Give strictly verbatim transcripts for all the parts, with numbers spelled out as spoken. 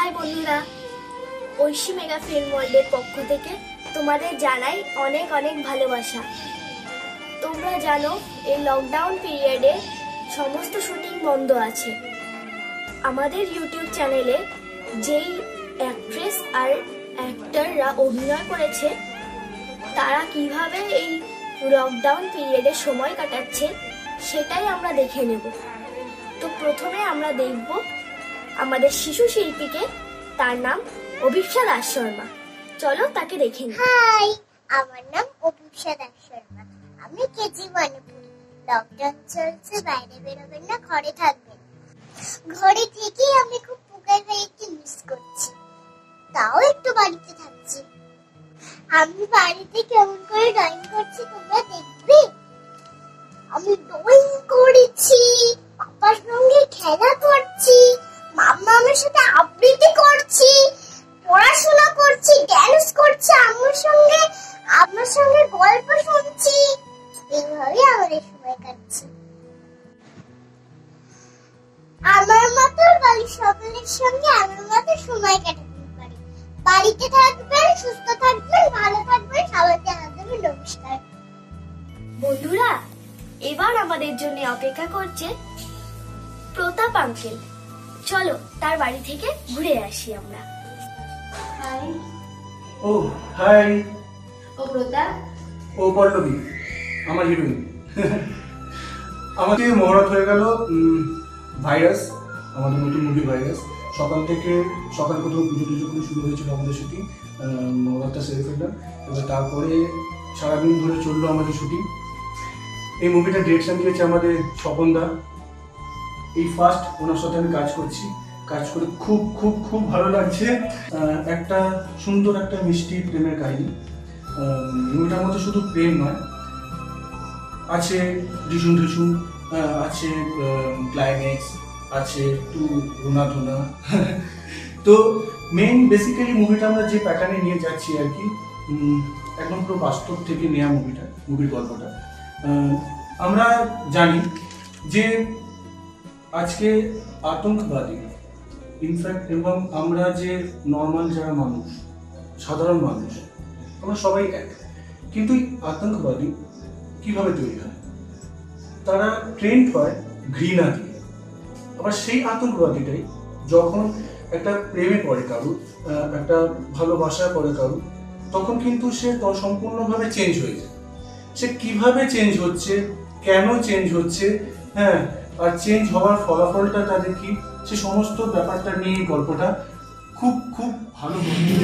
High বন্ধুরা, Oishi mega film ওয়ার্ল্ডের পক্ষ থেকে তোমাদের জানাই অনেক অনেক ভালোবাসা। তোমরা জানো এই লকডাউন পিরিয়ডে সমস্ত শুটিং বন্ধ আছে। আমাদের ইউটিউব চ্যানেলে যেই অ্যাক্ট্রেস আর অ্যাক্টররা অভিনয় করেছে তারা কিভাবে এই লকডাউন পিরিয়ডে সময় কাটাচ্ছে সেটাই আমরা দেখে নেব। তো প্রথমে আমরা দেখব আমাদের শিশু শিল্পীকে, তার নাম অভিপ্সা দাস শর্মা। চলো তাকে দেখে নিই। হাই, আমার নাম অভিপ্সা দাস শর্মা। আমি কেজি ওয়ানে পড়ি। লকডাউন চলছে, বাইরে বেরোবেন না, ঘরে থাকবেন। ঘরে থেকেই আমি খুব পুকার ভাইকে মিস করছি, তাও একটু বাড়িতে থাকছি। আমি বাড়িতে কেমন করে ড্রয়িং করছি তোমরা দেখবে। আমি ড্রয়িং করেছি, পাপার সঙ্গে খেলা করছি, মাম্মা আমার সাথে আবৃত্তি করছি, পড়াশোনা করছি, ড্যান্স করছি, আম্মুর সঙ্গে আপনার সঙ্গে গল্প শুনছি। এইভাবে আমাদের সময় কাটছে। আমার মতো বাড়ির সকলের সঙ্গে আমার মতো সময় কাটাতে পারি। বাড়িতে থাকবেন, সুস্থ থাকবেন, ভালো থাকবেন, সবাইকে আদরে নমস্কার। বন্ধুরা, এবার আমাদের জন্য অপেক্ষা করছে প্রতাপ আঙ্কেল। চলো তার বাড়ি থেকে ঘুরে আসি আমরা। হাই। ও হাই। ও প্রতাপ। ও পল্লবী, আমার হিরোইন। আমাকে মহরত হয়ে গেল ভাইরাস, আমাদের নতুন মুভি ভাইরাস। সকাল থেকে সকাল প্রথম পুজো টুজো করে শুরু হয়েছিল আমাদের শুটিং, মহরতটা সেরে ফেললাম। এবার তারপরে সারাদিন ধরে চললো আমাদের শুটিং। এই মুভিটা ডিরেকশন দিয়েছে আমাদের স্বপন দা। এই ফার্স্ট ওনার সাথে আমি কাজ করছি, কাজ করে খুব খুব খুব ভালো লাগছে। একটা সুন্দর একটা মিষ্টি প্রেমের কাহিনী। মুভিটার মধ্যে শুধু প্রেম নয়, আছে রিসুন রিসুন, আছে ক্লাইম্যাক্স, আছে একটু রোনাধোনা। তো মেইন বেসিক্যালি মুভিটা আমরা যে প্যাটার্নে নিয়ে যাচ্ছি আর কি, একদম পুরো বাস্তব থেকে নেওয়া মুভিটা, মুভির গল্পটা। আমরা জানি যে আজকে আতঙ্কবাদী ইনফ্যাক্ট, এবং আমরা যে নর্মাল যারা মানুষ, সাধারণ মানুষ, আমরা সবাই এক। কিন্তু আতঙ্কবাদী কিভাবে তৈরি হয়? তারা ট্রেন্ড হয় ঘৃণা দিয়ে। আবার সেই আতঙ্কবাদীটাই যখন একটা প্রেমে পড়ে কারু, একটা ভালোবাসা পড়ে কারু, তখন কিন্তু সে সম্পূর্ণভাবে চেঞ্জ হয়ে যায়। সে কিভাবে চেঞ্জ হচ্ছে, কেন চেঞ্জ হচ্ছে, হ্যাঁ, আর চেঞ্জ হওয়ার ফলাফলটা তাদের কি, সে সমস্ত ব্যাপারটা নিয়ে গল্পটা খুব খুব ভালো।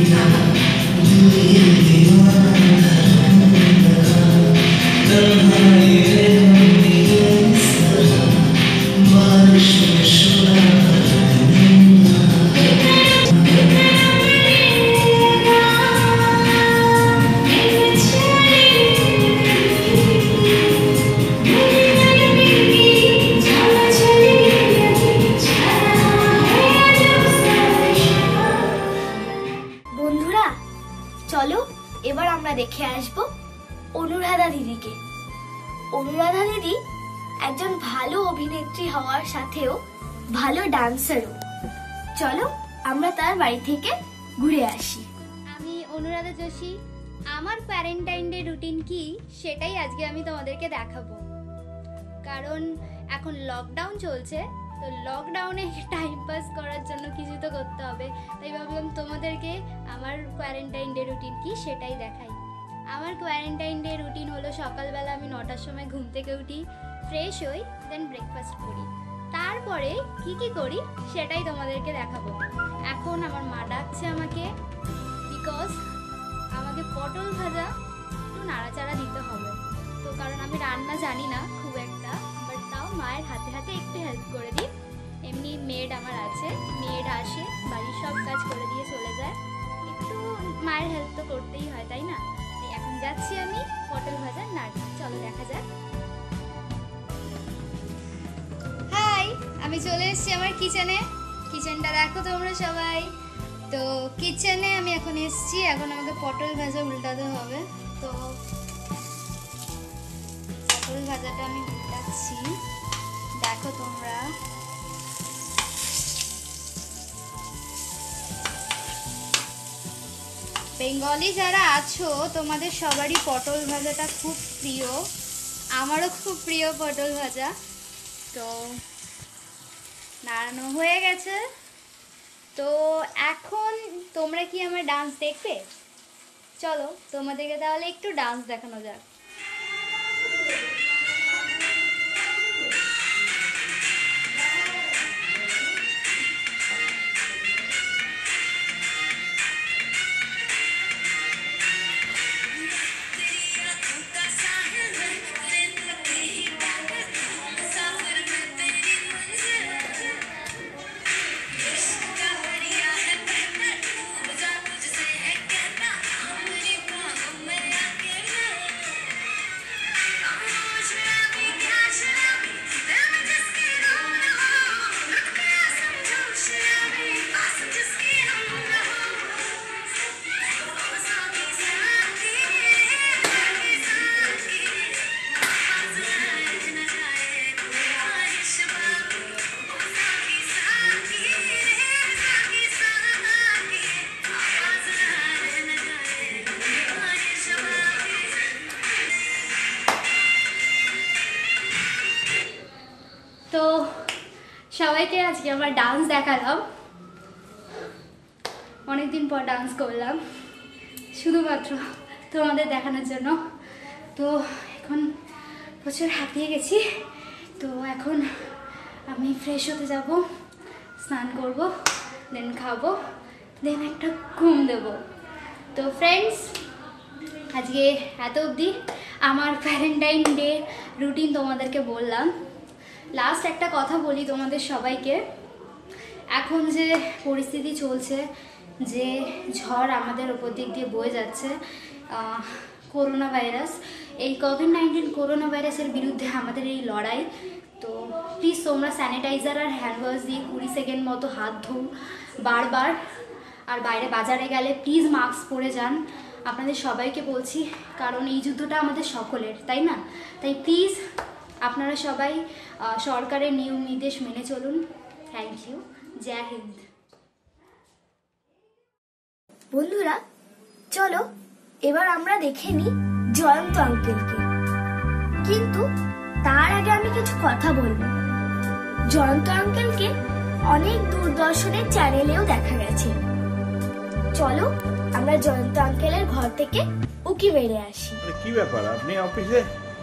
চলো এবার আমরা দেখে আসবো অনুরাধা দিদিকে। অনুরাধা দিদি একজন ভালো অভিনেত্রী হওয়ার সাথেও ভালো ডান্সারও। চলো আমরা তার বাড়ি থেকে ঘুরে আসি। আমি অনুরাধা যোশী। আমার কোয়ারেন্টাইন ডে রুটিন কি সেটাই আজকে আমি তোমাদেরকে দেখাবো। কারণ এখন লকডাউন চলছে, তো লকডাউনে টাইম পাস করার জন্য কিছু তো করতে হবে, তাই ভাবলাম তোমাদেরকে আমার কোয়ারেন্টাইন ডে রুটিন কি সেটাই দেখাই। আমার কোয়ারেন্টাইন ডে রুটিন হলো সকালবেলা আমি নটার সময় ঘুম থেকে উঠি, ফ্রেশ হই, দেন ব্রেকফাস্ট করি। তারপরে কি কি করি সেটাই তোমাদেরকে দেখাবো। এখন আমার মা ডাকছে আমাকে, বিকজ আমাকে পটল ভাজা একটু নাড়াচাড়া দিতে হবে। তো কারণ আমি রান্না জানি না খুব একটা, বাট তাও মায়ের হাতে হাতে একটু হেল্প করে দিই। এমনি মেড আমার আছে, মেড আসে, বাড়ির সব কাজ করে দিয়ে চলে যায়, একটু মায়ের হেল্প তো করতেই হয়, তাই না? এখন যাচ্ছি আমি পটল ভাজা নাড়তে। চলো দেখা যাক। হাই, আমি চলে এসেছি আমার কিচেনে। কিচেনটা দেখো তোমরা সবাই। তো কিচেনে আমি এখন এসেছি, এখন আমাকে পটল ভাজা উল্টাতে হবে। তো পটল ভাজাটা আমি উল্টাচ্ছি, দেখো তোমরা। বেঙ্গলি যারা আছো তোমাদের সবারই পটল ভাজাটা খুব প্রিয়, আমারও খুব প্রিয় পটল ভাজা। তো নাড়ানো হয়ে গেছে। তো এখন তোমরা কি আমার ডান্স দেখবে? চলো তোমাদেরকে তাহলে একটু ডান্স দেখানো যাক। তো সবাইকে আজকে আমার ডান্স দেখালাম, অনেকদিন পর ডান্স করলাম শুধুমাত্র তোমাদের দেখানোর জন্য। তো এখন প্রচুর হাঁপিয়ে গেছি। তো এখন আমি ফ্রেশ হতে যাব, স্নান করব, দেন খাবো, দেন একটা ঘুম দেব। তো ফ্রেন্ডস, আজকে এত অবধি আমার ভ্যালেন্টাইন ডে রুটিন তোমাদেরকে বললাম। লাস্ট একটা কথা বলি তোমাদের সবাইকে, এখন যে পরিস্থিতি চলছে, যে ঝড় আমাদের ওপর দিক দিয়ে বয়ে যাচ্ছে, করোনা ভাইরাস, এই কোভিড নাইন্টিন করোনা ভাইরাসের বিরুদ্ধে আমাদের এই লড়াই। তো প্লিজ তোমরা স্যানিটাইজার আর হ্যান্ড ওয়াশ দিয়ে কুড়ি সেকেন্ড মতো হাত ধোও বারবার। আর বাইরে বাজারে গেলে প্লিজ মাস্ক পরে যান, আপনাদের সবাইকে বলছি, কারণ এই যুদ্ধটা আমাদের সকলের, তাই না? তাই প্লিজ আপনারা সবাই সরকারের নিয়ম নির্দেশ মেনে চলুন। থ্যাংক ইউ, জয় হিন্দ। বন্ধুরা চলো এবার আমরা দেখে নিই জয়ন্ত আঙ্কেলকে। কিন্তু তার আগে আমি কিছু কথা বলবো। জয়ন্ত আঙ্কেলকে অনেক দূরদর্শনের চ্যানেলেও দেখা গেছে। চলো আমরা জয়ন্ত আঙ্কেলের ঘর থেকে উকি মেরে আসি। কি ব্যাপার, আপনি অফিসে?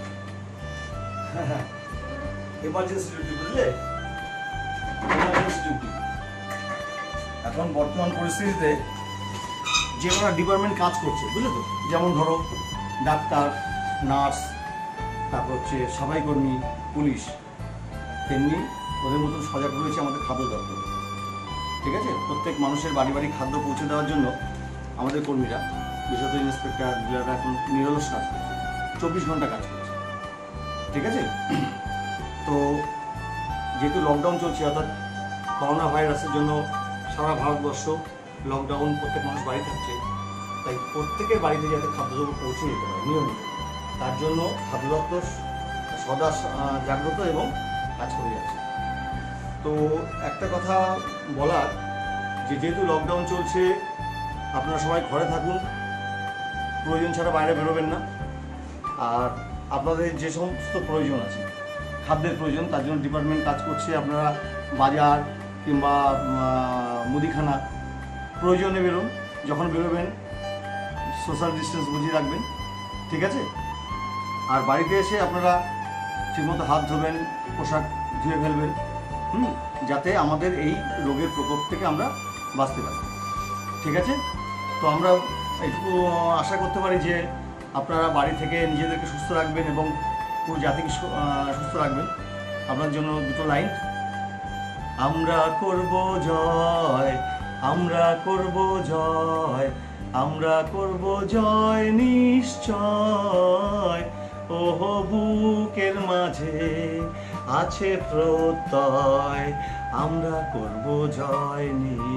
এমার্জেন্সি ডিউটি, বুঝলে? Emergency duty. এখন বর্তমান পরিস্থিতিতে যে কোনো ডিপার্টমেন্ট কাজ করছে, বুঝলে তো? যেমন ধরো ডাক্তার, নার্স, তারপর হচ্ছে সাফাই কর্মী, পুলিশ, তেমনি ওদের মতন সজাগ রয়েছে আমাদের খাদ্য দপ্তর। ঠিক আছে? প্রত্যেক মানুষের বাড়ি বাড়ি খাদ্য পৌঁছে দেওয়ার জন্য আমাদের কর্মীরা, বিশেষত ইন্সপেক্টর, ডিলাররা এখন নিরলস কাজ করছে, চব্বিশ ঘন্টা কাজ করছে। ঠিক আছে? তো যেহেতু লকডাউন চলছে, অর্থাৎ করোনা ভাইরাসের জন্য সারা ভারতবর্ষ লকডাউন, প্রত্যেক মানুষ বাড়ি থাকছে, তাই প্রত্যেকের বাড়িতে যাতে খাদ্যদ্রব্য পৌঁছে যেতে পারে নিয়মিত, তার জন্য খাদ্য দপ্তর সদা জাগ্রত এবং কাজ করে যাচ্ছে। তো একটা কথা বলার, যে যেহেতু লকডাউন চলছে, আপনারা সবাই ঘরে থাকুন, প্রয়োজন ছাড়া বাইরে বেরোবেন না। আর আপনাদের যে সমস্ত প্রয়োজন আছে, খাদ্যের প্রয়োজন, তার জন্য ডিপার্টমেন্ট কাজ করছে। আপনারা বাজার কিংবা মুদিখানা প্রয়োজনে বেরোন, যখন বেরোবেন সোশ্যাল ডিস্টেন্স বুঝিয়ে রাখবেন। ঠিক আছে? আর বাড়িতে এসে আপনারা ঠিকমতো হাত ধোবেন, পোশাক ধুয়ে ফেলবেন, হুম, যাতে আমাদের এই রোগের প্রকোপ থেকে আমরা বাঁচতে পারি। ঠিক আছে? তো আমরা একটু আশা করতে পারি যে আপনারা বাড়ি থেকে নিজেদেরকে সুস্থ রাখবেন এবং পুরো জাতিকে সুস্থ রাখবেন। আপনার জন্য দুটো লাইন: আমরা করব জয়, আমরা করব জয়, আমরা করব জয় নিশ্চয়, ওহ বুকের মাঝে আছে প্রত্যয়, আমরা করব জয়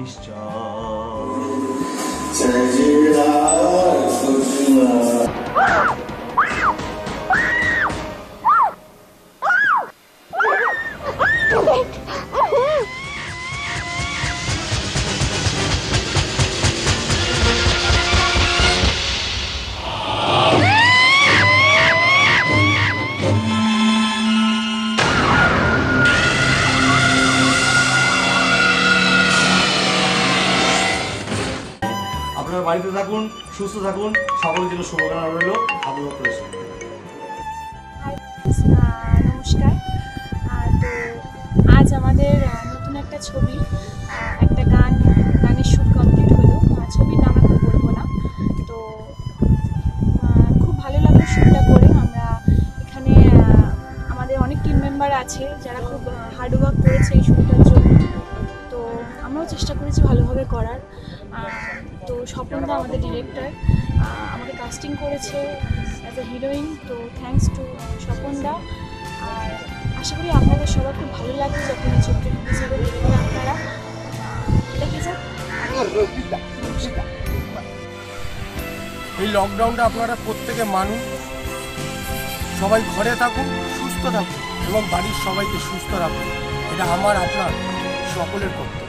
নিশ্চয়। বাড়িতে থাকুন, সুস্থ থাকুন, সকলের জন্য শুভকামনা রইল। আপনার প্রশ্ন নমস্কার। আহ, তো আজ আমাদের আহ, নতুন একটা ছবি, আহ, একটা গান গানের শ্যুট কমপ্লিট হলো। আহ, ছবির নাম এখন বলবো না। তো আহ, খুব ভালো লাগলো শ্যুটটা করে। আমরা এখানে আহ, আমাদের অনেক টিম মেম্বার আছে যারা খুব হার্ডওয়ার্ক করেছে এই শ্যুটটার জন্য। তো আমরাও চেষ্টা করেছি ভালোভাবে করার। আহ, তো স্বপনদা আমাদের ডিরেক্টর আমাকে কাস্টিং করেছে অ্যাজ এ হিরোইন। তো থ্যাঙ্কস টু স্বপনদা। আর আশা করি আপনাদের সবার খুব ভালো লাগবে যখন এই ছবিটা হিসেবে দেখবেন আপনারা। দেখে যান। এই লকডাউনটা আপনারা প্রত্যেকে মানুন, সবাই ঘরে থাকুন, সুস্থ থাকুন এবং বাড়ির সবাইকে সুস্থ রাখুন। এটা আমার আপনার সকলের কর্তব্য।